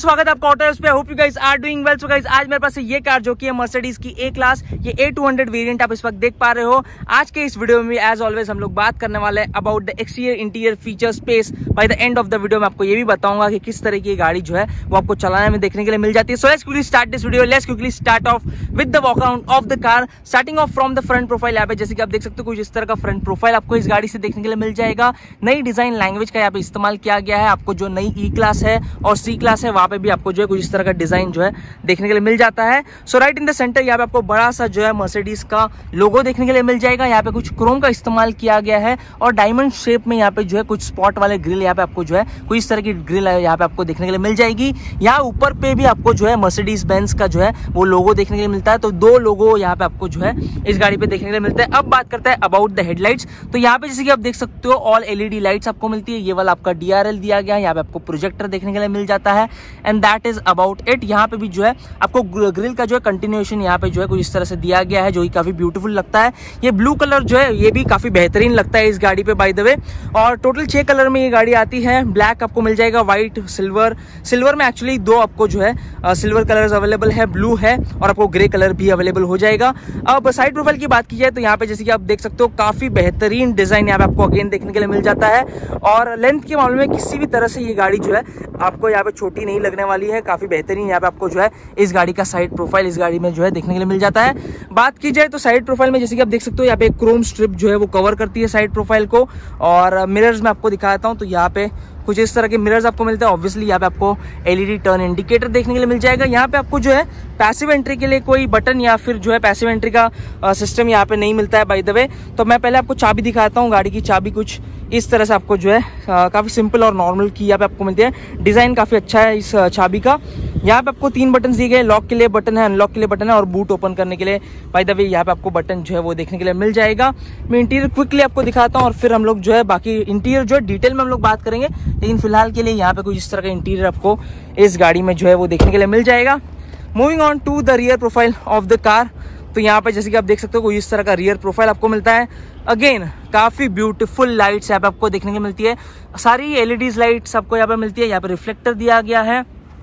स्वागत है आपका ऑटो पे। Hope you guys are doing well. So guys आज मेरे पास है ये कार जो कि है मर्सिडीज की ए क्लास, ये A200 वेरिएंट आप इस वक्त देख पा रहे हो। आज के इस वीडियो में एज ऑलवेज हम लोग बात करने वाले हैं about the exterior interior feature space. By the end of the video में आपको ये भी बताऊंगा कि किस तरह की गाड़ी जो है वो आपको चलाने में देखने के लिए मिल जाती है। So let's quickly start this video. Let's quickly start off with the walk around of the car, starting off from the front profile. यहाँ पे जैसे कि आप देख सकते हो कुछ इस तरह का फ्रंट प्रोफाइल आपको इस गाड़ी से देखने के लिए मिल जाएगा। नई डिजाइन लैंग्वेज का यहाँ पे इस्तेमाल किया गया है। आपको जो नई ई क्लास है और सी क्लास है वहाँ पे भी आपको जो है कुछ इस तरह का डिजाइन जो है देखने के लिए मिल जाता है। So right in the centre यहाँ पे आपको बड़ा सा जो है मर्सिडीज का लोगो देखने के लिए मिल जाएगा। यहाँ पे कुछ क्रोम का इस्तेमाल किया गया है और डायमंड शेप में यहाँ पे जो है कुछ स्पॉट वाले ग्रिल यहाँ पे आपको जो है कुछ इस तरह की ग्रिल है यहाँ पे आपको देखने के लिए मिल जाएगी। यहाँ ऊपर पे भी आपको जो है मर्सिडीज बेंज का जो है वो लोगो देखने के लिए मिलता है। तो दो लोगो यहाँ पे आपको जो है इस गाड़ी पे देखने के लिए मिलता है। अब बात करते हैं अबाउट द हेडलाइट्स। तो यहाँ पे जैसे कि आप देख सकते हो ऑल LED लाइट्स आपको मिलती है। ये वाला आपका DRL दिया गया है। यहाँ पे आपको प्रोजेक्टर देखने के लिए मिल जाता है and that is about it. यहाँ पे भी जो है आपको ग्रिल का जो है कंटिन्यूएशन यहाँ पे जो है कुछ इस तरह से दिया गया है जो कि काफी ब्यूटीफुल लगता है। ये ब्लू कलर जो है ये भी काफी बेहतरीन लगता है इस गाड़ी पे बाय द वे। और टोटल 6 कलर में ये गाड़ी आती है। ब्लैक आपको मिल जाएगा, व्हाइट, सिल्वर में एक्चुअली 2 आपको जो है सिल्वर कलर अवेलेबल है, ब्लू है और आपको ग्रे कलर भी अवेलेबल हो जाएगा। अब साइड प्रोफाइल की बात की जाए तो यहाँ पे जैसे कि आप देख सकते हो काफी बेहतरीन डिजाइन यहाँ पे आपको अगेन देखने के लिए मिल जाता है। और लेंथ के मामले में किसी भी तरह से ये गाड़ी जो है आपको यहाँ पे छोटी नहीं लगने वाली है। काफी बेहतरीन यहाँ पे आपको जो है इस गाड़ी का साइड प्रोफाइल इस गाड़ी में जो है देखने के लिए मिल जाता है। बात की जाए तो साइड प्रोफाइल में जैसे कि आप देख सकते हो यहाँ पे क्रोम स्ट्रिप जो है वो कवर करती है साइड प्रोफाइल को। और मिरर्स में आपको दिखाता हूँ तो यहाँ पे कुछ इस तरह के मिरर्स आपको मिलते हैं। ऑब्वियसली यहाँ पे आपको LED टर्न इंडिकेटर देखने के लिए मिल जाएगा। यहाँ पे आपको जो है पैसिव एंट्री के लिए कोई बटन या फिर जो है पैसिव एंट्री का सिस्टम यहाँ पे नहीं मिलता है बाय द वे। तो मैं पहले आपको चाबी दिखाता हूँ। गाड़ी की चाबी कुछ इस तरह से आपको जो है काफी सिंपल और नॉर्मल की यहाँ पे आपको मिलती है। डिजाइन काफी अच्छा है इस चाबी का। यहाँ पे आपको 3 बटन दिए गए, लॉक के लिए बटन है, अनलॉक के लिए बटन है और बूट ओपन करने के लिए बाय द वे यहाँ पे आपको बटन जो है वो देखने के लिए मिल जाएगा। मैं इंटीरियर क्विकली आपको दिखाता हूँ और फिर हम लोग जो है बाकी इंटीरियर जो है डिटेल में हम लोग बात करेंगे। लेकिन फिलहाल के लिए यहाँ पे कुछ इस तरह का इंटीरियर आपको इस गाड़ी में जो है वो देखने के लिए मिल जाएगा। Moving on to the rear profile of the car. तो यहाँ पे जैसे कि आप देख सकते हो कोई इस तरह का रियर प्रोफाइल आपको मिलता है। अगेन काफी ब्यूटीफुल लाइट्स यहाँ पे आपको देखने को मिलती है। सारी LEDs लाइट्स आपको यहाँ पे मिलती है। यहाँ पे रिफ्लेक्टर दिया गया है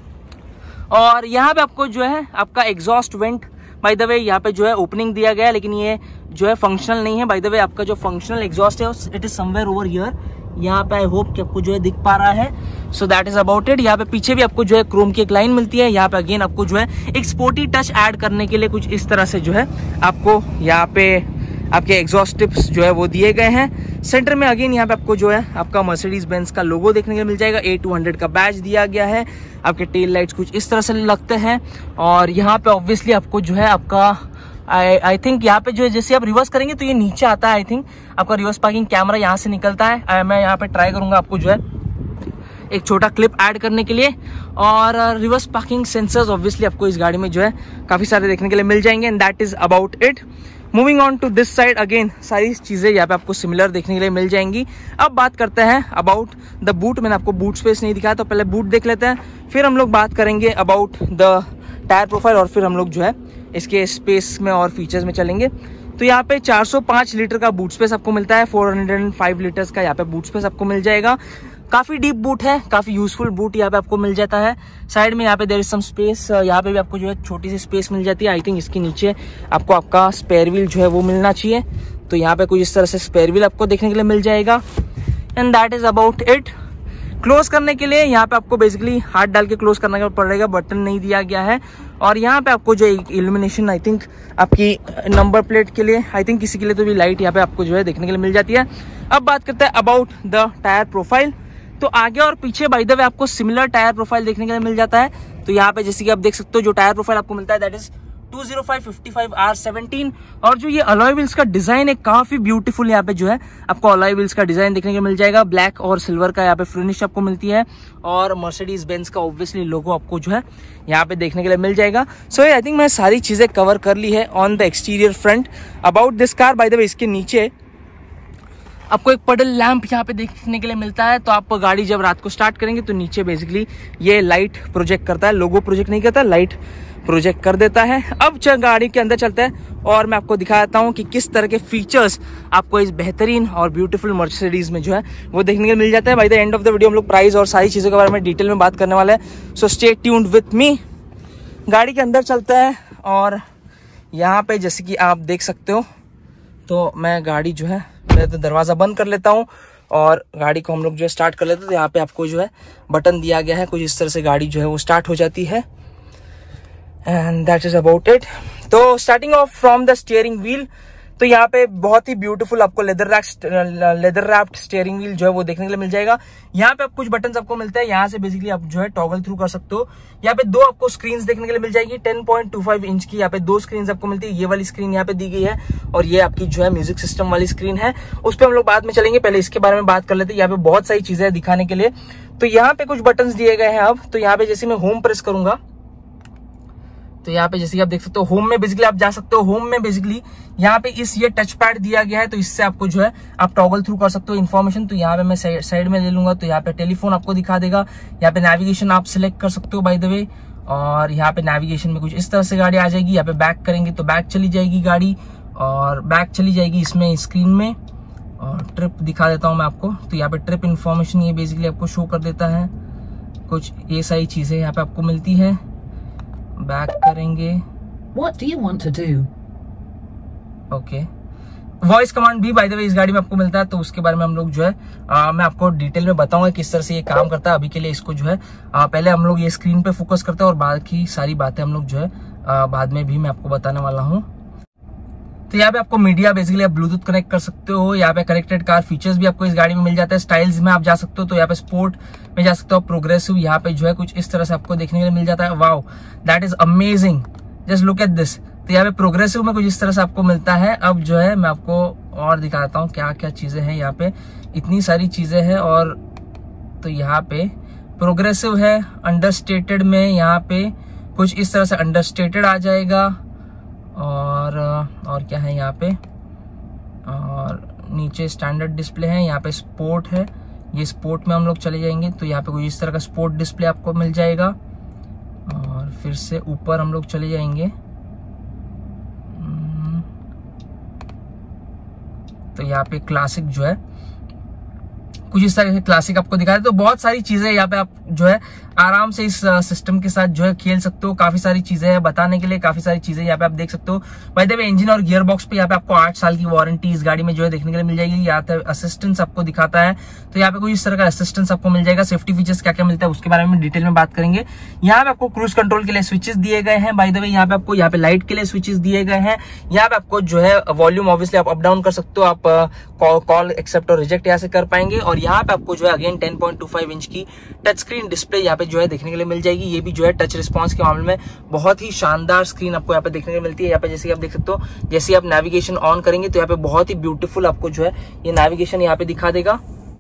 और यहाँ पे आपको जो है आपका exhaust vent by the way यहाँ पे जो है ओपनिंग दिया गया है, लेकिन ये जो है फंक्शनल नहीं है बाय द वे। आपका जो फंक्शनल एग्जॉस्ट है it is somewhere over here. यहाँ पे आई होप कि आपको जो है दिख पा रहा है। So that is about it. यहाँ पे पीछे भी आपको जो है क्रोम की एक लाइन मिलती है। यहाँ पे अगेन आपको जो है एक स्पोर्टी टच ऐड करने के लिए कुछ इस तरह से जो है आपको यहाँ पे आपके एग्जॉस्ट टिप्स जो है वो दिए गए हैं। सेंटर में अगेन यहाँ पे आपको जो है आपका मर्सिडीज बेंज का लोगो देखने को मिल जाएगा। A200 का बैज दिया गया है। आपके टेल लाइट्स कुछ इस तरह से लगते हैं और यहाँ पे ऑब्वियसली आपको जो है आपका आई थिंक यहाँ पे जो है जैसे आप रिवर्स करेंगे तो ये नीचे आता है। आई थिंक आपका रिवर्स पार्किंग कैमरा यहाँ से निकलता है। मैं यहाँ पे ट्राई करूंगा आपको जो है एक छोटा क्लिप ऐड करने के लिए। और रिवर्स पार्किंग सेंसर्स ऑब्वियसली आपको इस गाड़ी में जो है काफी सारे देखने के लिए मिल जाएंगे and that is about it. Moving on to this side again सारी चीजें यहाँ पे आपको सिमिलर देखने के लिए मिल जाएंगी। अब बात करते हैं अबाउट द बूट। मैंने आपको बूट स्पेस नहीं दिखाया तो पहले बूट देख लेते हैं, फिर हम लोग बात करेंगे अबाउट द टायर प्रोफाइल और फिर हम लोग जो है इसके स्पेस में और फीचर्स में चलेंगे। तो यहाँ पे 405 लीटर का बूट स्पेस आपको मिलता है। 405 लीटर्स का यहाँ पे बूट स्पेस आपको मिल जाएगा। काफी डीप बूट है, काफी यूजफुल बूट यहाँ पे आपको मिल जाता है। साइड में यहाँ पे देयर इज सम स्पेस। यहाँ पे भी आपको जो है छोटी सी स्पेस मिल जाती है। आई थिंक इसके नीचे आपको आपका स्पेयर व्हील जो है वो मिलना चाहिए। तो यहाँ पे कुछ इस तरह से स्पेयर व्हील आपको देखने के लिए मिल जाएगा and that is about it. Close करने के लिए यहाँ पे आपको बेसिकली हाथ डाल के क्लोज करना पड़ेगा, बटन नहीं दिया गया है। और यहाँ पे आपको जो इल्यूमिनेशन आई थिंक आपकी नंबर प्लेट के लिए, आई थिंक किसी के लिए तो भी लाइट यहाँ पे आपको जो है देखने के लिए मिल जाती है। अब बात करते हैं अबाउट द टायर प्रोफाइल। तो आगे और पीछे बाय द वे आपको सिमिलर टायर प्रोफाइल देखने के लिए मिल जाता है। तो यहाँ पे जैसे कि आप देख सकते हो जो टायर प्रोफाइल आपको मिलता है दैट इज 205/55R17। और जो ये अलॉय व्हील्स का डिजाइन है काफी ब्यूटीफुल यहाँ पे जो है आपको अलॉय व्हील्स का डिजाइन देखने को मिल जाएगा। ब्लैक और सिल्वर का यहाँ पे फिनिश आपको मिलती है और मर्सिडीज बेंज का ऑब्वियसली लोगो आपको जो है यहाँ पे देखने के लिए मिल जाएगा। सो आई थिंक मैं सारी चीजें कवर कर ली है on the exterior front about this car. By the way इसके नीचे आपको एक पडल लैंप यहाँ पे देखने के लिए मिलता है। तो आप गाड़ी जब रात को स्टार्ट करेंगे तो नीचे बेसिकली ये लाइट प्रोजेक्ट करता है, लोगो प्रोजेक्ट नहीं करता, लाइट प्रोजेक्ट कर देता है। अब गाड़ी के अंदर चलते हैं और मैं आपको दिखाता हूँ कि किस तरह के फीचर्स आपको इस बेहतरीन और ब्यूटीफुल मर्सिडीज में जो है वो देखने के लिए मिल जाता है। By the end of the video हम लोग प्राइस और सारी चीज़ों के बारे में डिटेल में बात करने वाले हैं। So stay tuned with me. गाड़ी के अंदर चलते हैं और यहाँ पे जैसे कि आप देख सकते हो, तो मैं गाड़ी जो है पहले तो दरवाज़ा बंद कर लेता हूँ और गाड़ी को हम लोग जो है स्टार्ट कर लेते हैं। तो यहाँ पे आपको जो है बटन दिया गया है, कुछ इस तरह से गाड़ी जो है वो स्टार्ट हो जाती है and that is about it. तो starting off from the steering wheel, तो यहाँ पे बहुत ही ब्यूटीफुल आपको लेदर रैप्ड स्टीयरिंग व्हील जो है वो देखने के लिए मिल जाएगा। यहाँ पे कुछ बटन्स आपको मिलते हैं, यहाँ से बेसिकली आप जो है टॉगल थ्रू कर सकते हो। यहाँ पे दो आपको स्क्रीन्स देखने के लिए मिल जाएगी, 10.25 इंच की यहाँ पे दो स्क्रीन आपको मिलती है। ये वाली स्क्रीन यहाँ पे दी गई है और ये आपकी जो है म्यूजिक सिस्टम वाली स्क्रीन है, उस पर हम लोग बाद में चलेंगे, पहले इसके बारे में बात कर लेते हैं। यहाँ पे बहुत सारी चीजें दिखाने के लिए। तो यहाँ पे कुछ बटन दिए गए हैं। अब तो यहाँ पे जैसे मैं होम प्रेस करूंगा तो यहाँ पे जैसे आप देख सकते हो होम में बेसिकली आप जा सकते हो। होम में बेसिकली यहाँ पे ये टच पैड दिया गया है, तो इससे आपको जो है आप टॉगल थ्रू कर सकते हो इन्फॉर्मेशन। तो यहाँ पे मैं साइड में ले लूंगा तो यहाँ पे टेलीफोन आपको दिखा देगा। यहाँ पे नेविगेशन आप सिलेक्ट कर सकते हो बाय द वे, और यहाँ पे नेविगेशन में कुछ इस तरह से गाड़ी आ जाएगी। यहाँ पे बैक करेंगे तो बैक चली जाएगी गाड़ी, और बैक चली जाएगी इसमें स्क्रीन में। और ट्रिप दिखा देता हूँ मैं आपको, तो यहाँ पे ट्रिप इन्फॉर्मेशन ये बेसिकली आपको शो कर देता है। कुछ ये सारी चीजें यहाँ पे आपको मिलती है। बैक करेंगे, What do you want to do? Okay. Voice command भी बाय द वे इस गाड़ी में आपको मिलता है, तो उसके बारे में हम लोग जो है मैं आपको डिटेल में बताऊंगा किस तरह से ये काम करता है। अभी के लिए इसको जो है पहले हम लोग ये स्क्रीन पे फोकस करते हैं और बाकी सारी बातें हम लोग जो है बाद में भी मैं आपको बताने वाला हूँ। तो यहाँ पे आपको मीडिया बेसिकली आप ब्लूटूथ कनेक्ट कर सकते हो। यहाँ पे कनेक्टेड कार फीचर्स भी आपको इस गाड़ी में मिल जाता है। स्टाइल्स में आप जा सकते हो, तो यहाँ पे स्पोर्ट में जा सकते हो, प्रोग्रेसिव यहाँ पे जो है कुछ इस तरह से आपको देखने के लिए मिल जाता है। Wow, that is amazing, just look at this. तो यहाँ पे प्रोग्रेसिव में कुछ इस तरह से आपको मिलता है। अब जो है मैं आपको और दिखाता हूँ क्या क्या चीजें हैं यहाँ पे, इतनी सारी चीजें हैं। और तो यहाँ पे प्रोग्रेसिव है, अंडरस्टेटेड में यहाँ पे कुछ इस तरह से अंडरस्टेटेड आ जाएगा। और क्या है यहाँ पे, और नीचे स्टैंडर्ड डिस्प्ले है, यहाँ पे स्पोर्ट है, ये स्पोर्ट में हम लोग चले जाएंगे तो यहाँ पे कुछ इस तरह का स्पोर्ट डिस्प्ले आपको मिल जाएगा। और फिर से ऊपर हम लोग चले जाएंगे तो यहाँ पे क्लासिक जो है कुछ इस तरह से क्लासिक आपको दिखा रहे। तो बहुत सारी चीजें यहाँ पे आप जो है आराम से इस सिस्टम के साथ जो है खेल सकते हो। काफी सारी चीजें हैं बताने के लिए, काफी सारी चीजें यहाँ पे आप देख सकते हो। बाय द वे इंजन और गियर बॉक्स पे यहाँ पे आपको 8 साल की वारंटी इस गाड़ी में जो है देखने के लिए मिल जाएगी। यहाँ पे असिस्टेंस आपको दिखाता है, तो यहाँ पे कोई इस तरह का असिस्टेंस आपको मिल जाएगा। सेफ्टी फीचर्स क्या क्या मिलता है उसके बारे में डिटेल में बात करेंगे। यहाँ पे आपको क्रूज कंट्रोल के लिए स्विचेस दिए गए हैं। बाय द वे यहाँ पे आपको यहाँ पे लाइट के लिए स्विचेस दिए गए हैं। यहाँ पे आपको जो है वॉल्यूम ऑब्वियसली आप अप डाउन कर सकते हो, आप कॉल एक्सेप्ट और रिजेक्ट यहाँ से कर पाएंगे। और यहाँ पे आपको जो है अगेन 10.25 इंच की टच स्क्रीन डिस्प्ले यहाँ पे जो है देखने के लिए मिल जाएगी। ये भी जो है टच रिस्पांस के मामले में बहुत ही शानदार स्क्रीन आपको यहाँ पे देखने को मिलती है। यहाँ पे जैसे आप देख सकते हो, जैसे आप नेविगेशन ऑन करेंगे तो यहाँ पे बहुत ही ब्यूटीफुल आपको जो है ये नेविगेशन यहाँ पे दिखा देगा।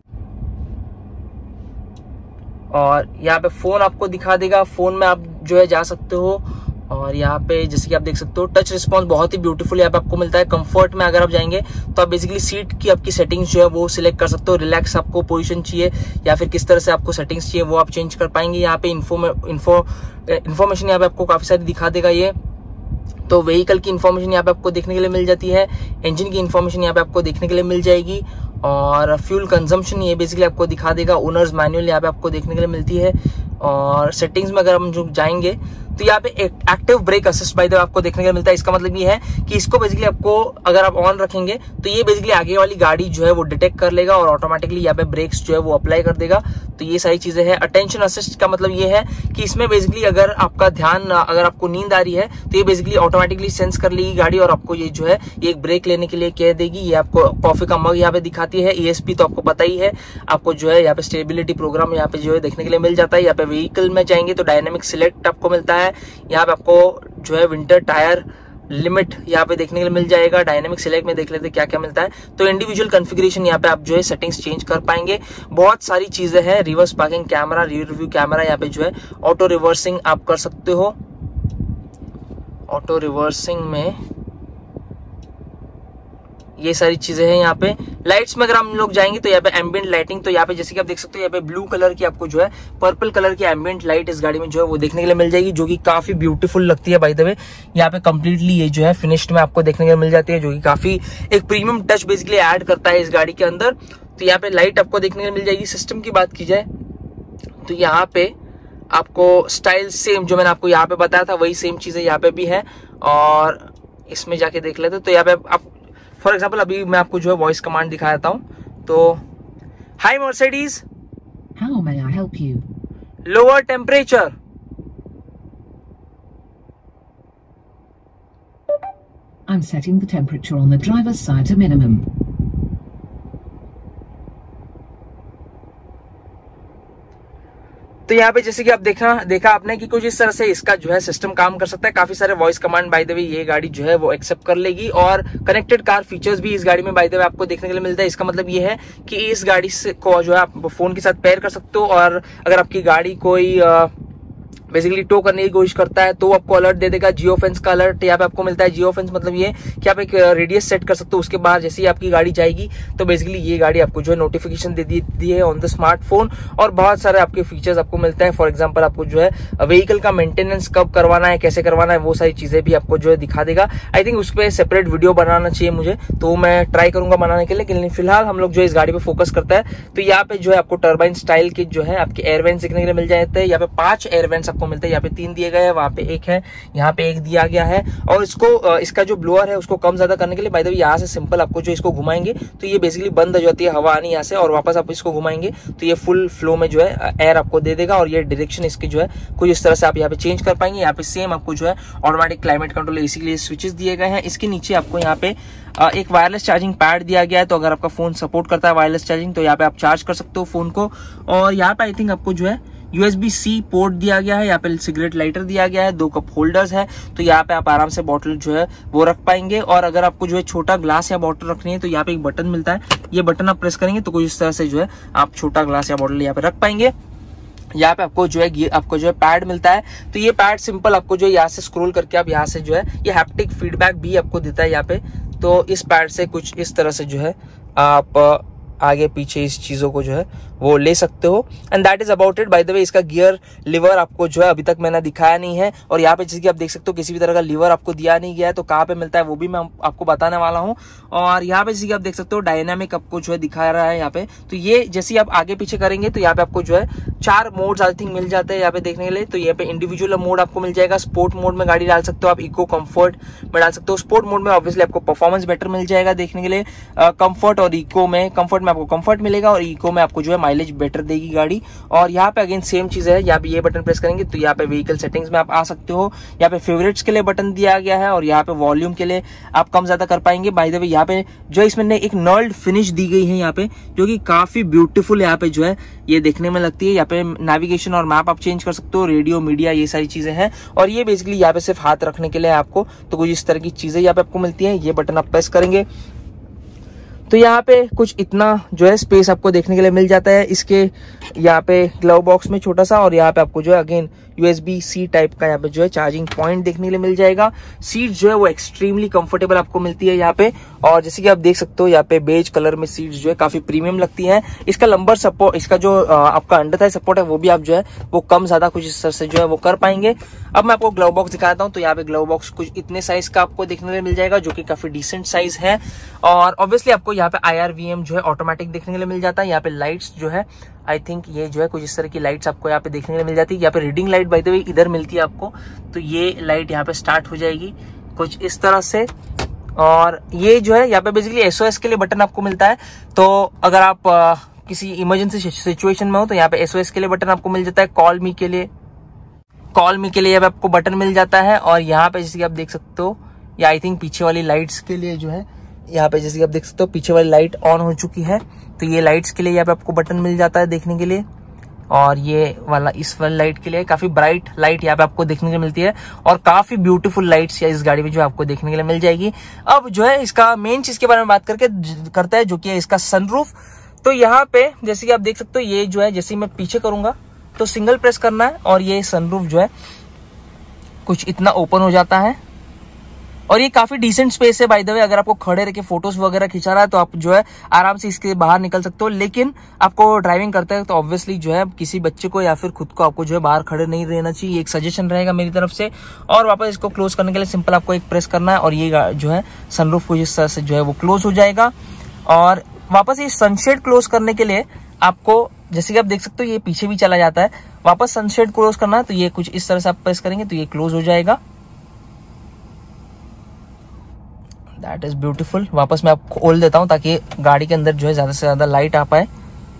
और यहाँ पे फोन आपको दिखा देगा, फोन में आप जो है जा सकते हो। और यहाँ पे जैसे कि आप देख सकते हो टच रिस्पांस बहुत ही ब्यूटीफुल यहाँ पे आपको मिलता है। कंफर्ट में अगर आप जाएंगे तो आप बेसिकली सीट की आपकी सेटिंग्स जो है वो सिलेक्ट कर सकते हो। रिलैक्स आपको पोजीशन चाहिए या फिर किस तरह से आपको सेटिंग्स चाहिए वो आप चेंज कर पाएंगे। यहाँ पे इन्फॉर्मेशन यहाँ पे आपको काफी सारी दिखा देगा ये। तो व्हीकल की इन्फॉर्मेशन यहाँ पे आपको देखने के लिए मिल जाती है, इंजन की इन्फॉर्मेशन यहाँ पे आपको देखने के लिए मिल जाएगी। और फ्यूल कंजम्पशन ये बेसिकली आपको दिखा देगा। ओनर्स मैनुअल यहाँ पे आपको देखने के लिए मिलती है। और सेटिंग्स में अगर हम जो जाएंगे तो यहाँ पे active brake assist by the way आपको देखने को मिलता है। इसका मतलब ये है कि इसको बेसिकली आपको अगर आप ऑन रखेंगे तो ये बेसिकली आगे वाली गाड़ी जो है वो डिटेक्ट कर लेगा और ऑटोमेटिकली यहाँ पे ब्रेक्स जो है वो अप्लाई कर देगा। तो ये सारी चीजें हैं। अटेंशन असिस्ट का मतलब ये है कि इसमें बेसिकली अगर आपका ध्यान, अगर आपको नींद आ रही है तो ये बेसिकली ऑटोमेटिकली सेंस कर लेगी गाड़ी और आपको ये जो है ये एक ब्रेक लेने के लिए कह देगी। ये आपको कॉफी का मग यहाँ पे दिखाती है। ESP तो आपको पता ही है, आपको जो है यहाँ पे स्टेबिलिटी प्रोग्राम यहाँ पे जो है देखने के लिए मिल जाता है। यहाँ पे व्हीकल में जाएंगे तो डायनेमिक सिलेक्ट आपको मिलता है। यहाँ पे आपको जो है विंटर टायर लिमिट यहाँ पे देखने के लिए मिल जाएगा। डायनेमिक सिलेक्ट में देख लेते हैं क्या क्या मिलता है। तो इंडिविजुअल कॉन्फ़िगरेशन यहाँ पे आप जो है सेटिंग्स चेंज कर पाएंगे। बहुत सारी चीजें हैं। Reverse parking camera, rear view camera, यहाँ पे जो है ऑटो रिवर्सिंग आप कर सकते हो। ऑटो रिवर्सिंग में ये सारी चीजें हैं यहाँ पे। लाइट्स में अगर हम लोग जाएंगे तो यहाँ पे एम्बिएंट लाइटिंग, तो यहाँ पे जैसे कि आप देख सकते हो यहाँ पे ब्लू कलर की आपको जो है पर्पल कलर की एम्बिएंट लाइट इस गाड़ी में जो है वो देखने के लिए मिल जाएगी, जो कि काफी ब्यूटीफुल लगती है। बाय द वे यहाँ पे कंप्लीटली ये जो है फिनिश्ड में आपको देखने के लिए मिल जाती है, जो कि काफी एक प्रीमियम टच बेसिकली ऐड करता है इस गाड़ी के अंदर। तो यहाँ पे लाइट आपको देखने के लिए मिल जाएगी। सिस्टम की बात की जाए तो यहाँ पे आपको स्टाइल सेम जो मैंने आपको यहाँ पे बताया था वही सेम चीजें यहाँ पे भी है। और इसमें जाके देख लेते तो यहाँ पे आप फॉर एग्जाम्पल अभी मैं आपको जो है वॉइस कमांड दिखा देता हूँ। तो hi Mercedes, How may I help you? Lower temperature, I'm setting the temperature on the driver's side to minimum. तो यहाँ पे जैसे कि आप देखा आपने कि कुछ इस तरह से इसका जो है सिस्टम काम कर सकता है। काफी सारे voice command by the way ये गाड़ी जो है वो एक्सेप्ट कर लेगी, और कनेक्टेड कार फीचर्स भी इस गाड़ी में बाय द वे आपको देखने के लिए मिलता है। इसका मतलब ये है कि इस गाड़ी से को जो है आप फोन के साथ पेयर कर सकते हो, और अगर आपकी गाड़ी कोई बेसिकली टो करने की कोशिश करता है तो आपको अलर्ट दे देगा। जियो फेंस का अलर्ट यहाँ पे आपको मिलता है। जियो फेंस मतलब ये कि आप एक रेडियस सेट कर सकते हो, उसके बाद जैसे ही आपकी गाड़ी जाएगी तो बेसिकली ये गाड़ी आपको जो है नोटिफिकेशन दे दी है ऑन द स्मार्टफोन, और बहुत सारे आपके फीचर्स आपको मिलता है। फॉर एग्जाम्पल आपको जो है व्हीकल का मेंटेनेंस कब करवाना है, कैसे करवाना है, वो सारी चीजें भी आपको जो है दिखा देगा। आई थिंक उस पर सेपरेट वीडियो बनाना चाहिए मुझे, तो मैं ट्राई करूंगा बनाने के लिए, लेकिन फिलहाल हम लोग जो इस गाड़ी पे फोकस करता है। तो यहाँ पे जो है आपको टर्बाइन स्टाइल के जो है आपके एयर वेंट्स देखने के लिए मिल जाते हैं। यहाँ पे 5 एयर वेंट्स आपको मिलते हैं। यहाँ पे 3 दिए गए हैं, वहां पे 1 है, यहाँ पे 1 दिया गया है। और इसको इसका जो ब्लोअर है उसको कम ज्यादा करने के लिए बाय द वे यहाँ से सिंपल आपको जो इसको घुमाएंगे तो ये बेसिकली बंद हो जाती है, हवा आनी यहाँ से, और वापस आप इसको घुमाएंगे तो ये फुल फ्लो में जो है एयर आपको दे देगा। और ये डायरेक्शन इसकी जो है कुछ इस तरह से आप यहाँ पे चेंज कर पाएंगे। यहाँ पे सेम आपको जो है ऑटोमेटिक क्लाइमेट कंट्रोल एसी के लिए स्विचेस दिए गए हैं। इसके नीचे आपको यहाँ पे एक वायरलेस चार्जिंग पैड दिया गया है, तो अगर आपका फोन सपोर्ट करता है वायरलेस चार्जिंग तो यहाँ पे आप चार्ज कर सकते हो फोन को। और यहाँ पे आई थिंक आपको जो है USB-C पोर्ट दिया गया है। यहाँ पे सिगरेट लाइटर दिया गया है, 2 कप होल्डर्स है, तो यहाँ पे आप आराम से बॉटल जो है वो रख पाएंगे। और अगर आपको जो है छोटा ग्लास या बॉटल रखनी है तो यहाँ पे एक बटन मिलता है, ये बटन आप प्रेस करेंगे तो कुछ इस तरह से जो है आप छोटा ग्लास या बॉटल यहाँ पे रख पाएंगे। यहाँ पे आपको जो है पैड मिलता है, तो ये पैड सिंपल आपको जो है यहाँ से स्क्रॉल करके आप यहाँ से जो है ये हैप्टिक फीडबैक भी आपको देता है यहाँ पे। तो इस पैड से कुछ इस तरह से जो है आप आगे पीछे इस चीजों को जो है वो ले सकते हो। And that is about it. By the way इसका गियर लिवर आपको जो है अभी तक मैंने दिखाया नहीं है, और यहाँ पे जैसे कि आप देख सकते हो किसी भी तरह का लिवर आपको दिया नहीं गया है, तो कहाँ पे मिलता है वो भी मैं आपको बताने वाला हूँ। और यहाँ पे जैसे कि आप देख सकते हो डायनामिक आपको जो है दिखा रहा है यहाँ पे, तो ये जैसे आप आगे पीछे करेंगे तो यहाँ पे आपको जो है 4 मोड्स आई थिंक मिल जाते हैं यहाँ पे देखने के लिए। तो यहाँ पे इंडिविजुअल मोड आपको मिल जाएगा, स्पोर्ट मोड में गाड़ी डाल सकते हो आप, इको कंफर्ट में डाल सकते हो। स्पोर्ट मोड में ऑब्वियसली आपको परफॉर्मेंस बेटर मिल जाएगा देखने के लिए। कंफर्ट और इको में, कंफर्ट में आपको कंफर्ट मिलेगा और इको में आपको जो है माइलेज बेटर देगी गाड़ी। और यहाँ पे अगेन सेम चीज है, यहाँ पे ये बटन प्रेस करेंगे तो यहाँ पे व्हीकल सेटिंग्स में आप आ सकते हो। यहाँ पे फेवरेट्स के लिए बटन दिया गया है, और यहाँ पे वॉल्यूम के लिए आप कम ज्यादा कर पाएंगे। बाय द वे यहाँ पे जो इसमें एक नर्ल्ड फिनिश दी गई है यहाँ पे, जो कि काफी ब्यूटीफुल यहाँ पे जो है ये देखने में लगती है। यहाँ पे नेविगेशन और मैप आप चेंज कर सकते हो, रेडियो मीडिया ये सारी चीजें हैं। और ये बेसिकली यहाँ पे सिर्फ हाथ रखने के लिए आपको तो कुछ इस तरह की चीजें यहाँ पे आपको मिलती है। ये बटन आप प्रेस करेंगे तो यहाँ पे कुछ इतना जो है स्पेस आपको देखने के लिए मिल जाता है इसके यहाँ पे ग्लव बॉक्स में छोटा सा। और यहाँ पे आपको जो है अगेन USB-C टाइप का यहाँ पे जो है चार्जिंग पॉइंट देखने के लिए मिल जाएगा। सीट जो है वो एक्सट्रीमली कंफर्टेबल आपको मिलती है यहाँ पे, और जैसे कि आप देख सकते हो यहाँ पे बेज कलर में सीट जो है काफी प्रीमियम लगती है। इसका लंबर सपोर्ट, इसका जो आपका अंडर थाई सपोर्ट है वो भी आप जो है वो कम ज्यादा कुछ इस तरह से जो है वो कर पाएंगे। अब मैं आपको ग्लव बॉक्स दिखाता हूँ, तो यहाँ पे ग्लव बॉक्स कुछ इतने साइज का आपको देखने के लिए मिल जाएगा, जो कि काफी डिसेंट साइज है। और ऑब्वियसली आपको यहाँ पे IRVM जो है ऑटोमेटिक देखने के लिए मिल जाता है। यहाँ पे लाइट्स जो है आई थिंक ये जो है कुछ इस तरह की लाइट्स आपको यहाँ पे देखने के लिए मिल जाती है। यहाँ पे reading light by the way इधर मिलती है आपको, तो ये लाइट यहाँ पे स्टार्ट हो जाएगी कुछ इस तरह से। और ये जो है यहाँ पे बेसिकली SOS के लिए बटन आपको मिलता है, तो अगर आप किसी इमरजेंसी सिचुएशन में हो तो यहाँ पे SOS के लिए बटन आपको मिल जाता है। कॉल मी के लिए यहाँ पे आपको बटन मिल जाता है। और यहाँ पे जैसे कि आप देख सकते हो या आई थिंक पीछे वाली लाइट्स के लिए जो है यहाँ पे जैसे कि आप देख सकते हो पीछे वाली लाइट ऑन हो चुकी है, तो ये लाइट्स के लिए यहाँ पे आपको बटन मिल जाता है देखने के लिए। और ये वाला इस वाली लाइट के लिए काफी ब्राइट लाइट यहाँ पे आपको देखने के लिए मिलती है, और काफी ब्यूटीफुल लाइट्स इस गाड़ी में जो आपको देखने के लिए मिल जाएगी। अब जो है इसका मेन चीज के बारे में बात करते हैं, जो कि है इसका सनरूफ। तो यहाँ पे जैसे कि आप देख सकते हो ये जो है जैसे मैं पीछे करूंगा तो सिंगल प्रेस करना है और ये सनरूफ जो है कुछ इतना ओपन हो जाता है। और ये काफी डिसेंट स्पेस है बाय द वे। अगर आपको खड़े रह के फोटोज वगैरह खिंचा रहा है तो आप जो है आराम से इसके बाहर निकल सकते हो, लेकिन आपको ड्राइविंग करते हैं तो ऑब्वियसली जो है किसी बच्चे को या फिर खुद को आपको जो है बाहर खड़े नहीं रहना चाहिए, एक सजेशन रहेगा मेरी तरफ से। और वापस इसको क्लोज करने के लिए सिंपल आपको एक प्रेस करना है और ये जो है सनरूफ को जिस तरह से जो है वो क्लोज हो जाएगा। और वापस ये सनशेड क्लोज करने के लिए आपको जैसे कि आप देख सकते हो ये पीछे भी चला जाता है। वापस सनशेड क्लोज करना है तो ये कुछ इस तरह से आप प्रेस करेंगे तो ये क्लोज हो जाएगा। That is beautiful. वापस मैं आपको खोल देता हूं ताकि गाड़ी के अंदर जो है ज्यादा से ज्यादा लाइट आ पाए।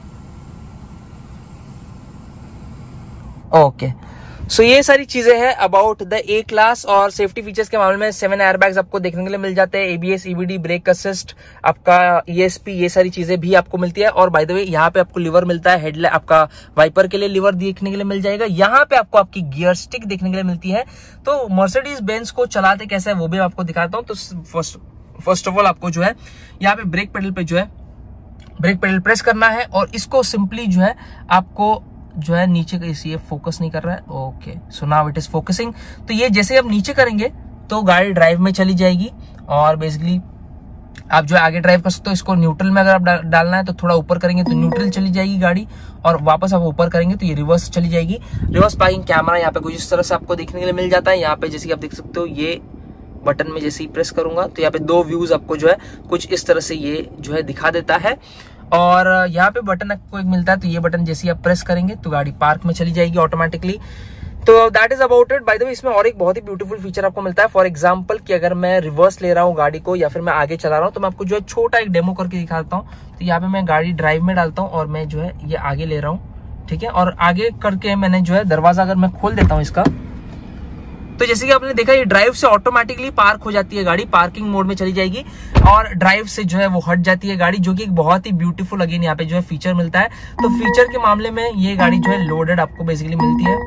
ओके, सो ये सारी चीजें हैं अबाउट द ए क्लास। और सेफ्टी फीचर्स के मामले में 7 एयरबैग्स आपको देखने के लिए मिल जाते हैं, एबीएस, ईबीडी, ब्रेक असिस्ट, आपका ईएसपी, ये सारी चीजें भी आपको मिलती है। और बाय द वे यहाँ पे आपको लिवर मिलता है, हेडलाइट आपका वाइपर के लिए लिवर देखने के लिए मिल जाएगा। यहाँ पे आपको आपकी गियर स्टिक देखने के लिए मिलती है। तो मर्सिडीज बेंज को चलाते कैसे है वो भी आपको दिखाता हूँ। तो फर्स्ट ऑफ ऑल आपको जो है यहाँ पे ब्रेक पेडल पे जो है ब्रेक पेडल प्रेस करना है और इसको सिंपली जो है आपको जो है नीचे का, ये फोकस नहीं कर रहा है। Okay, so now it is focusing. तो ये जैसे आप नीचे करेंगे तो गाड़ी ड्राइव में चली जाएगी और बेसिकली आप जो है आगे ड्राइव कर सकते हो। इसको न्यूट्रल में अगर आप डालना है तो थोड़ा ऊपर करेंगे तो न्यूट्रल चली जाएगी गाड़ी, और वापस आप ऊपर करेंगे तो ये रिवर्स चली जाएगी। रिवर्स पार्किंग कैमरा यहाँ पे कुछ इस तरह से आपको देखने के लिए मिल जाता है। यहाँ पे जैसे कि आप देख सकते हो ये बटन में जैसे ही प्रेस करूंगा तो यहाँ पे 2 व्यूज आपको जो है कुछ इस तरह से ये जो है दिखा देता है। और यहाँ पे बटन आपको एक मिलता है तो ये बटन जैसे ही आप प्रेस करेंगे तो गाड़ी पार्क में चली जाएगी ऑटोमेटिकली। तो that is about it. By the way इसमें और एक बहुत ही ब्यूटीफुल फीचर आपको मिलता है। फॉर एग्जांपल कि अगर मैं रिवर्स ले रहा हूँ गाड़ी को या फिर मैं आगे चला रहा हूँ तो मैं आपको जो है छोटा एक डेमो करके दिखाता हूँ। तो यहाँ पे मैं गाड़ी ड्राइव में डालता हूँ और मैं जो है ये आगे ले रहा हूँ, ठीक है। और आगे करके मैंने जो है दरवाजा अगर मैं खोल देता हूँ इसका, तो जैसे कि आपने देखा ये ड्राइव से ऑटोमेटिकली पार्क हो जाती है गाड़ी, पार्किंग मोड में चली जाएगी और ड्राइव से जो है वो हट जाती है गाड़ी, जो कि एक बहुत ही ब्यूटीफुल अगेन यहाँ पे जो है फीचर मिलता है। तो फीचर के मामले में ये गाड़ी जो है लोडेड आपको बेसिकली मिलती है।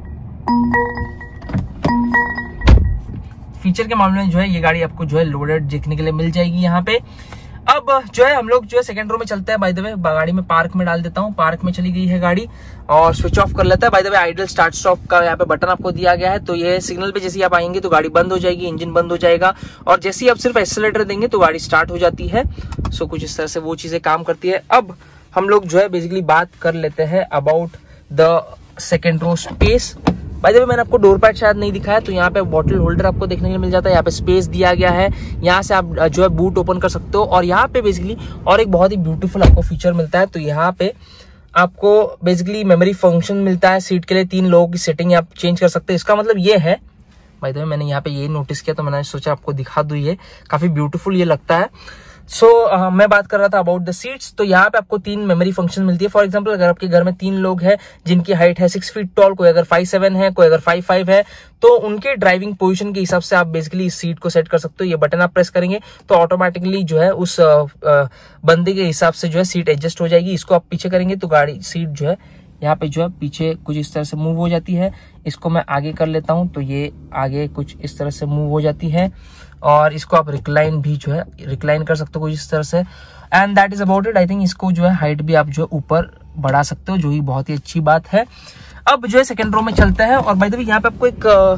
फीचर के मामले में जो है ये गाड़ी आपको जो है लोडेड देखने के लिए मिल जाएगी यहाँ पे। अब जो है हम लोग जो है सेकंड रो में चलते हैं। बाय द वे गाड़ी में पार्क में डाल देता हूँ, पार्क में चली गई है गाड़ी और स्विच ऑफ कर लेता है। By the way idle start stop का यहाँ पे बटन आपको दिया गया है। तो ये सिग्नल पे जैसे आप आएंगे तो गाड़ी बंद हो जाएगी, इंजन बंद हो जाएगा, और जैसे ही आप सिर्फ एक्सेलरेटर देंगे तो गाड़ी स्टार्ट हो जाती है। सो कुछ इस तरह से वो चीजें काम करती है। अब हम लोग जो है बेसिकली बात कर लेते हैं about the second row space. By the way मैंने आपको डोर पैड शायद नहीं दिखाया, तो यहाँ पे बॉटल होल्डर आपको देखने के लिए मिल जाता है। यहाँ पे स्पेस दिया गया है, यहाँ से आप जो है बूट ओपन कर सकते हो। और यहाँ पे बेसिकली और एक बहुत ही ब्यूटीफुल आपको फीचर मिलता है। तो यहाँ पे आपको बेसिकली मेमोरी फंक्शन मिलता है। सीट के लिए 3 लोगों की सेटिंग आप चेंज कर सकते हैं। इसका मतलब ये है, बाय द वे मैंने यहाँ पे ये नोटिस किया तो मैंने सोचा आपको दिखा दूं, ये काफी ब्यूटीफुल ये लगता है। मैं बात कर रहा था अबाउट द सीट्स। तो यहाँ पे आपको 3 मेमोरी फंक्शन मिलती है। फॉर एग्जांपल अगर आपके घर में 3 लोग हैं जिनकी हाइट है 6 फीट टॉल, कोई अगर 5'7" है, कोई अगर 5'5" है, तो उनके ड्राइविंग पोजीशन के हिसाब से आप बेसिकली इस सीट को सेट कर सकते हो। ये बटन आप प्रेस करेंगे तो ऑटोमेटिकली जो है उस बंदे के हिसाब से जो है सीट एडजस्ट हो जाएगी। इसको आप पीछे करेंगे तो गाड़ी सीट जो है यहाँ पे जो है पीछे कुछ इस तरह से मूव हो जाती है। इसको मैं आगे कर लेता हूँ तो ये आगे कुछ इस तरह से मूव हो जाती है। और इसको आप रिक्लाइन भी जो है रिक्लाइन कर सकते हो कुछ इस तरह से। And that is about it. I think इसको जो है हाइट भी आप जो ऊपर बढ़ा सकते हो, जो ही बहुत ही अच्छी बात है। अब जो है सेकंड रो में चलते हैं। और बाय द वे यहाँ पे आपको एक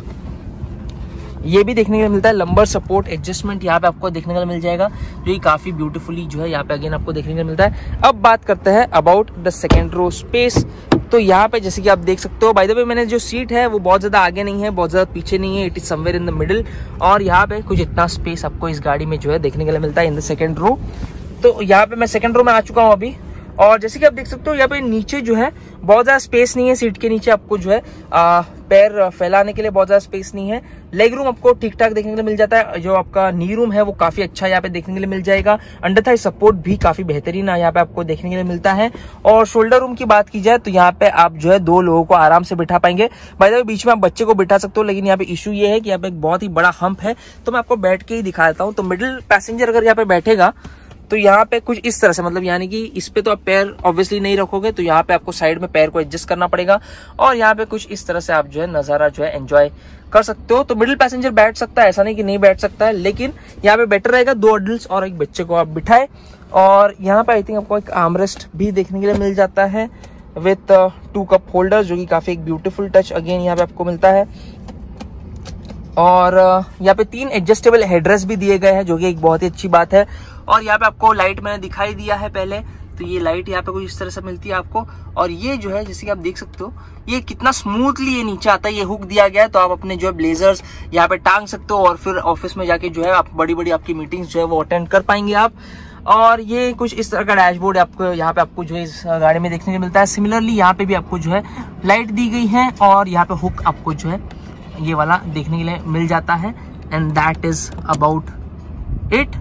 ये भी देखने के लिए मिलता है, लंबर सपोर्ट एडजस्टमेंट यहाँ पे आपको देखने के लिए मिल जाएगा, जो ये काफी ब्यूटीफुली जो है यहाँ पे अगेन आपको देखने के लिए मिलता है। अब बात करते हैं about the second row space. तो यहाँ पे जैसे कि आप देख सकते हो, बाय द वे मैंने जो सीट है वो बहुत ज्यादा आगे नहीं है, बहुत ज्यादा पीछे नहीं है, it is somewhere in the middle. और यहाँ पे कुछ इतना स्पेस आपको इस गाड़ी में जो है देखने के लिए मिलता है इन द सेकंड रो। तो यहाँ पे मैं सेकंड रो में आ चुका हूँ अभी। और जैसे कि आप देख सकते हो यहाँ पे नीचे जो है बहुत ज्यादा स्पेस नहीं है, सीट के नीचे आपको जो है पैर फैलाने के लिए बहुत ज्यादा स्पेस नहीं है। लेग रूम आपको ठीक ठाक देखने के लिए मिल जाता है। जो आपका नी रूम है वो काफी अच्छा यहाँ पे देखने के लिए मिल जाएगा। अंडर थाई सपोर्ट भी काफी बेहतरीन यहाँ पे आपको देखने के लिए मिलता है। और शोल्डर रूम की बात की जाए तो यहाँ पे आप जो है 2 लोगों को आराम से बिठा पाएंगे। बाय द वे बीच में आप बच्चे को बिठा सकते हो, लेकिन यहाँ पे इशू ये है कि यहाँ पे एक बहुत ही बड़ा हम्प है, तो मैं आपको बैठ के ही दिखा देता हूँ। तो मिडिल पैसेंजर अगर यहाँ पे बैठेगा तो यहाँ पे कुछ इस तरह से, मतलब यानी कि इस पे तो आप पैर ऑब्वियसली नहीं रखोगे, तो यहाँ पे आपको साइड में पैर को एडजस्ट करना पड़ेगा। और यहाँ पे कुछ इस तरह से आप जो है नजारा जो है एंजॉय कर सकते हो। तो मिडिल पैसेंजर बैठ सकता है, ऐसा नहीं कि नहीं बैठ सकता है, लेकिन यहाँ पे बेटर रहेगा 2 एडल्ट्स और एक बच्चे को आप बिठाए। और यहाँ पे आई थिंक आपको एक आर्मरेस्ट भी देखने के लिए मिल जाता है विथ 2 कप होल्डर, जो कि काफी एक ब्यूटीफुल टच अगेन यहाँ पे आपको मिलता है। और यहाँ पे 3 एडजस्टेबल हेडरेस्ट भी दिए गए हैं, जो कि एक बहुत ही अच्छी बात है। और यहाँ पे आपको लाइट मैंने दिखाई दिया है पहले, तो ये लाइट यहाँ पे कुछ इस तरह से मिलती है आपको। और ये जो है जैसे कि आप देख सकते हो, ये कितना स्मूथली ये नीचे आता है, ये हुक दिया गया है, तो आप अपने जो है ब्लेजर्स यहाँ पे टांग सकते हो और फिर ऑफिस में जाके जो है आप बड़ी बड़ी आपकी मीटिंग्स जो है वो अटेंड कर पाएंगे आप। और ये कुछ इस तरह का डैशबोर्ड आपको यहाँ पे आपको जो है इस गाड़ी में देखने को मिलता है। सिमिलरली यहाँ पे भी आपको जो है लाइट दी गई है और यहाँ पे हुक आपको जो है ये वाला देखने के लिए मिल जाता है। And that is about it.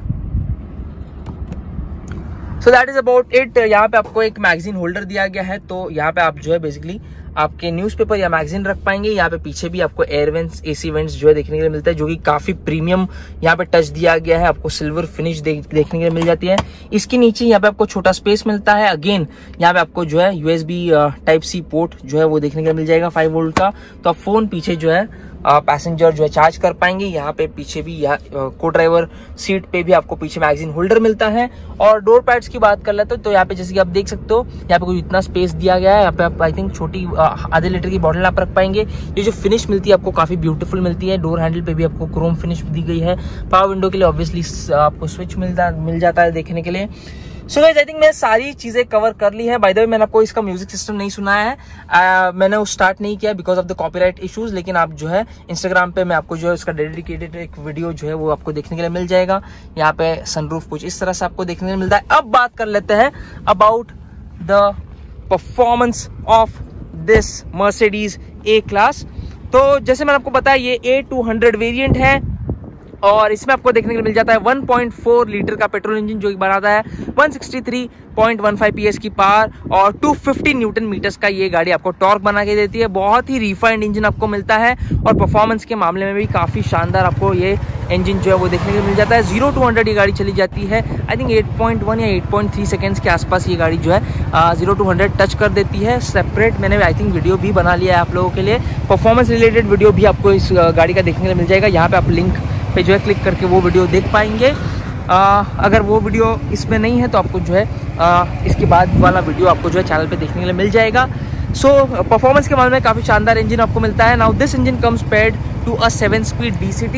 So that is about it. यहाँ पे आपको एक मैगजीन होल्डर दिया गया है, तो यहाँ पे आप जो है बेसिकली आपके न्यूज़पेपर या मैगजीन रख पाएंगे। यहाँ पे पीछे भी आपको एयर वेंट्स, एसी वेंट्स जो है देखने के लिए मिलता है, जो कि काफी प्रीमियम यहाँ पे टच दिया गया है, आपको सिल्वर फिनिश देखने के लिए मिल जाती है। इसके नीचे यहाँ पे आपको छोटा स्पेस मिलता है। अगेन यहाँ पे आपको जो है USB टाइप C पोर्ट जो है वो देखने के लिए मिल जाएगा 5 वोल्ट का, तो आप फोन पीछे जो है पैसेंजर जो है चार्ज कर पाएंगे। यहाँ पे पीछे भी को ड्राइवर सीट पे भी आपको पीछे मैगजीन होल्डर मिलता है। और डोर पैड्स की बात कर लेते हो तो यहाँ पे जैसे कि आप देख सकते हो, यहाँ पे कुछ इतना स्पेस दिया गया है। यहाँ पे आप आई थिंक छोटी आधे लीटर की बॉटल आप रख पाएंगे। ये जो फिनिश मिलती है आपको काफी ब्यूटीफुल मिलती है। डोर हैंडल पे भी आपको क्रोम फिनिश दी गई है। पावर विंडो के लिए ऑब्वियसली आपको स्विच मिल जाता है देखने के लिए। सो गाइस आई थिंक मैं सारी चीजें कवर कर ली है। बाय द वे मैंने आपको इसका म्यूजिक सिस्टम नहीं सुनाया है, मैंने वो स्टार्ट नहीं किया because of the copyright issues, लेकिन आप जो है इंस्टाग्राम पे मैं आपको जो है उसका डेडिकेटेड एक वीडियो जो है वो आपको देखने के लिए मिल जाएगा। यहाँ पे सनरूफ कुछ इस तरह से आपको देखने के लिए मिलता है। अब बात कर लेते हैं about the performance of this Mercedes A class. तो जैसे मैंने आपको बताया ये A200 वेरिएंट है और इसमें आपको देखने के लिए मिल जाता है 1.4 लीटर का पेट्रोल इंजन, जो कि बनाता है 163.15 PS की पावर और 250 न्यूटन मीटर्स का ये गाड़ी आपको टॉर्क बना के देती है। बहुत ही रिफाइंड इंजन आपको मिलता है और परफॉर्मेंस के मामले में भी काफी शानदार आपको ये इंजन जो है वो देखने के लिए मिल जाता है। 0 to 100 ये गाड़ी चली जाती है आई थिंक 8.1 या 8.3 सेकेंड्स के आसपास ये गाड़ी जो है 0 to 100 टच कर देती है। सेपरेट मैंने आई थिंक वीडियो भी बना लिया है आप लोगों के लिए, परफॉर्मेंस रिलेटेड वीडियो भी आपको इस गाड़ी का देखने के लिए मिल जाएगा। यहाँ पे आप लिंक पे जो है क्लिक करके वो वीडियो देख पाएंगे। अगर वो वीडियो इसमें नहीं है तो आपको जो है इसके बाद वाला वीडियो आपको जो है चैनल पे देखने के लिए मिल जाएगा। सो परफॉर्मेंस के मामले में काफ़ी शानदार इंजन आपको मिलता है। Now this engine comes paired to a 7-speed DCT।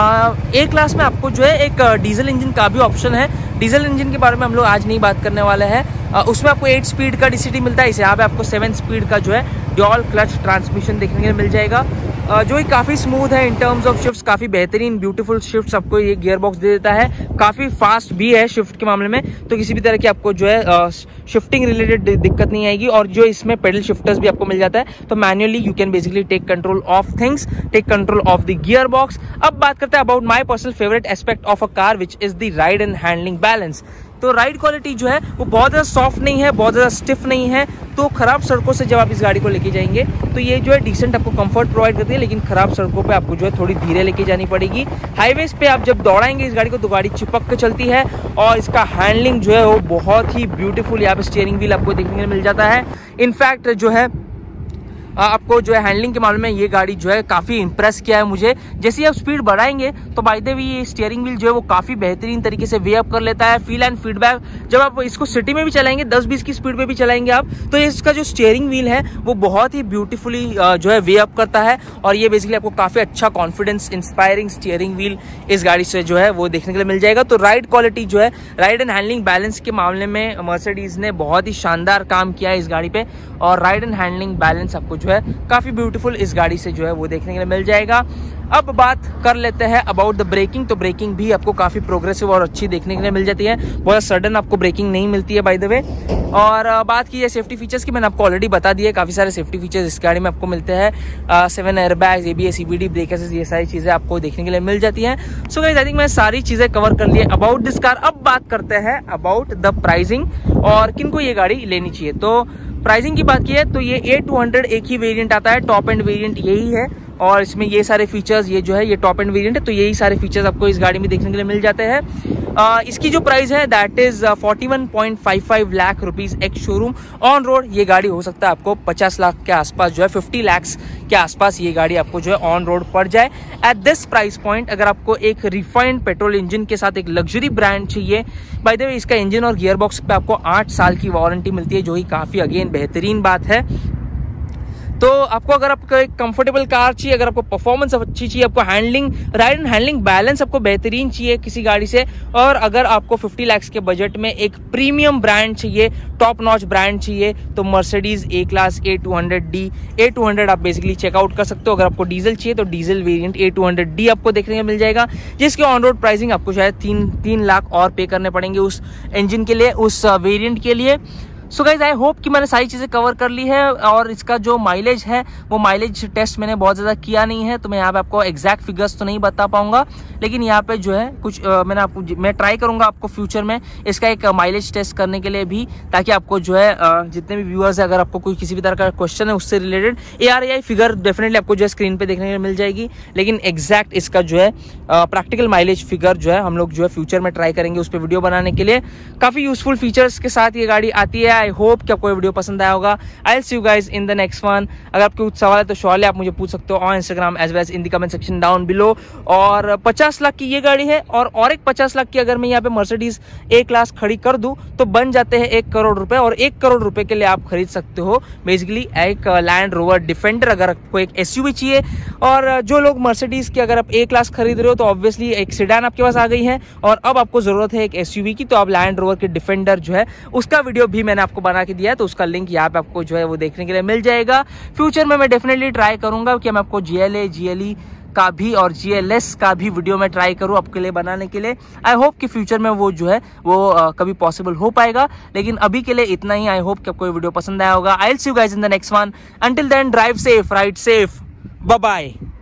A class में आपको जो है एक डीजल इंजन का भी ऑप्शन है। डीजल इंजन के बारे में हम लोग आज नहीं बात करने वाले हैं। उसमें आपको 8 स्पीड का DCT मिलता है। इसे यहाँ पे आपको 7 स्पीड का जो है ड्यूल क्लच ट्रांसमिशन देखने के लिए मिल जाएगा, जो कि काफ़ी स्मूथ है इन टर्म्स ऑफ शिफ्ट्स। काफ़ी बेहतरीन ब्यूटीफुल शिफ्ट्स आपको ये गियर बॉक्स दे देता है। काफ़ी फास्ट भी है शिफ्ट के मामले में, तो किसी भी तरह की आपको जो है शिफ्टिंग रिलेटेड दिक्कत नहीं आएगी। और जो इसमें पेडल शिफ्टर्स भी आपको मिल जाता है, तो manually you can basically take control of things, take control of the gear box. अब बात करते हैं about my personal favourite aspect of a car which is the ride and handling balance. तो राइड क्वालिटी जो है वो बहुत ज़्यादा सॉफ्ट नहीं है, बहुत ज़्यादा स्टिफ नहीं है। तो खराब सड़कों से जब आप इस गाड़ी को लेके जाएंगे तो ये जो है डिसेंट आपको कंफर्ट प्रोवाइड करती है, लेकिन खराब सड़कों पे आपको जो है थोड़ी धीरे लेके जानी पड़ेगी। हाईवेज पे आप जब दौड़ाएंगे इस गाड़ी को तो गाड़ी चिपक के चलती है। और इसका हैंडलिंग जो है वो बहुत ही ब्यूटीफुल, यहाँ पे स्टीयरिंग व्हील आपको देखने को मिल जाता है। इनफैक्ट जो है आपको जो है हैंडलिंग के मामले में ये गाड़ी जो है काफ़ी इंप्रेस किया है मुझे। जैसे आप स्पीड बढ़ाएंगे तो बाय द वे ये स्टीयरिंग व्हील जो है वो काफ़ी बेहतरीन तरीके से वे अप कर लेता है। फील एंड फीडबैक जब आप इसको सिटी में भी चलाएंगे 10-20 की स्पीड पे भी चलाएंगे आप, तो इसका जो स्टीयरिंग व्हील है वो बहुत ही ब्यूटीफुली जो है वे अप करता है। और ये बेसिकली आपको काफ़ी अच्छा कॉन्फिडेंस इंस्पायरिंग स्टीयरिंग व्हील इस गाड़ी से जो है वो देखने के लिए मिल जाएगा। तो राइड क्वालिटी जो है, राइड एंड हैंडलिंग बैलेंस के मामले में मर्सिडीज ने बहुत ही शानदार काम किया है इस गाड़ी पे। और राइड एंड हैंडलिंग बैलेंस आपको जो है काफ़ी ब्यूटीफुल इस गाड़ी से जो है वो देखने के लिए मिल जाएगा। अब बात कर लेते हैं अबाउट द ब्रेकिंग। तो ब्रेकिंग भी आपको काफ़ी प्रोग्रेसिव और अच्छी देखने के लिए मिल जाती है, बहुत सडन आपको ब्रेकिंग नहीं मिलती है बाय द वे। और बात की है सेफ्टी फीचर्स की, मैंने आपको ऑलरेडी बता दिया है काफ़ी सारे सेफ्टी फीचर्स इस गाड़ी में आपको मिलते हैं। 7 एयरबैग्स, ABS, EBD ब्रेकर्स, ये सारी चीज़ें आपको देखने के लिए मिल जाती हैं। सो गाइस आई थिंक मैं सारी चीज़ें कवर कर लिए अबाउट दिस कार। अब बात करते हैं अबाउट द प्राइसिंग और किनको ये गाड़ी लेनी चाहिए। तो प्राइसिंग की बात की है तो ये A200 एक ही वेरिएंट आता है, टॉप एंड वेरिएंट यही है। और इसमें ये सारे फीचर्स, ये जो है ये टॉप एंड वेरिएंट है, तो यही सारे फीचर्स आपको इस गाड़ी में देखने के लिए मिल जाते हैं। इसकी जो प्राइस है that is 41.55 lakh rupees ex showroom. On road ये गाड़ी हो सकता है आपको 50 लाख के आसपास जो है 50 लाख के आसपास ये गाड़ी आपको जो है ऑन रोड पड़ जाए। एट दिस प्राइस पॉइंट अगर आपको एक रिफाइंड पेट्रोल इंजन के साथ एक लग्जरी ब्रांड चाहिए, बाय द वे इसका इंजन और गियर बॉक्स पे आपको 8 साल की वारंटी मिलती है, जो ही काफ़ी अगेन बेहतरीन बात है। तो आपको अगर आपको एक कंफर्टेबल कार चाहिए, अगर आपको परफॉर्मेंस अच्छी चाहिए, आपको handling, ride and handling balance आपको बेहतरीन चाहिए किसी गाड़ी से, और अगर आपको 50 लाख के बजट में एक प्रीमियम ब्रांड चाहिए, टॉप नॉच ब्रांड चाहिए, तो Mercedes A class A200D, A200 आप बेसिकली चेकआउट कर सकते हो। अगर आपको डीजल चाहिए तो डीजल वेरिएंट A200D आपको देखने को मिल जाएगा, जिसके ऑन रोड प्राइसिंग आपको शायद 3 लाख और पे करने पड़ेंगे उस इंजन के लिए, उस वेरिएंट के लिए। सो गाइज आई होप कि मैंने सारी चीज़ें कवर कर ली है, और इसका जो माइलेज है वो माइलेज टेस्ट मैंने बहुत ज़्यादा किया नहीं है, तो मैं यहाँ पे आपको एग्जैक्ट फिगर्स तो नहीं बता पाऊंगा, लेकिन यहाँ पे जो है कुछ मैं ट्राई करूंगा आपको फ्यूचर में इसका एक माइलेज टेस्ट करने के लिए भी, ताकि आपको जो है जितने भी व्यूअर्स है, अगर आपको कोई किसी भी तरह का क्वेश्चन है उससे रिलेटेड ARAI फिगर डेफिनेटली आपको जो है स्क्रीन पर देखने को मिल जाएगी, लेकिन एग्जैक्ट इसका जो है प्रैक्टिकल माइलेज फिगर जो है हम लोग जो है फ्यूचर में ट्राई करेंगे उस पर वीडियो बनाने के लिए। काफ़ी यूजफुल फीचर्स के साथ ये गाड़ी आती है। आई होप कि आपको ये वीडियो पसंद आया होगा। I will see you guys in the next one. अगर आपके कुछ सवाल है तो श्योरली आप मुझे पूछ सकते हो on Instagram as well as in the comment section down below. और 50 लाख की ये गाड़ी है, और एक 50 लाख की अगर मैं यहाँ पे मर्सिडीज ए क्लास खड़ी कर दूं तो बन जाते हैं 1 करोड़ रुपए, और 1 करोड़ रुपए के लिए आप खरीद सकते हो बेसिकली एक लैंड रोवर डिफेंडर। अगर आपको एक SUV चाहिए, और जो लोग मर्सिडीज की अगर आप ए क्लास खरीद रहे हो तो ऑब्वियसली एक सेडान आपके पास आ गई है, और अब आपको जरूरत है एक SUV की, तो आप लैंड रोवर के डिफेंडर जो है उसका वीडियो भी मैंने आपको बना के दिया है, तो उसका लिंक यहाँ पे आपको जो है वो देखने के लिए मिल जाएगा। फ्यूचर में मैं डेफिनेटली ट्राई करूंगा कि मैं आपको GLA, GLE का भी और GLS का भी वीडियो में ट्राई करूं आपके लिए बनाने के लिए। आई होप कि फ्यूचर में वो जो है वो कभी पॉसिबल हो पाएगा, लेकिन अभी के लिए इतना ही। आई होप कि आपको ये वीडियो पसंद आया होगा। I will see you guys in the next one. Until then drive safe, ride safe, bye bye.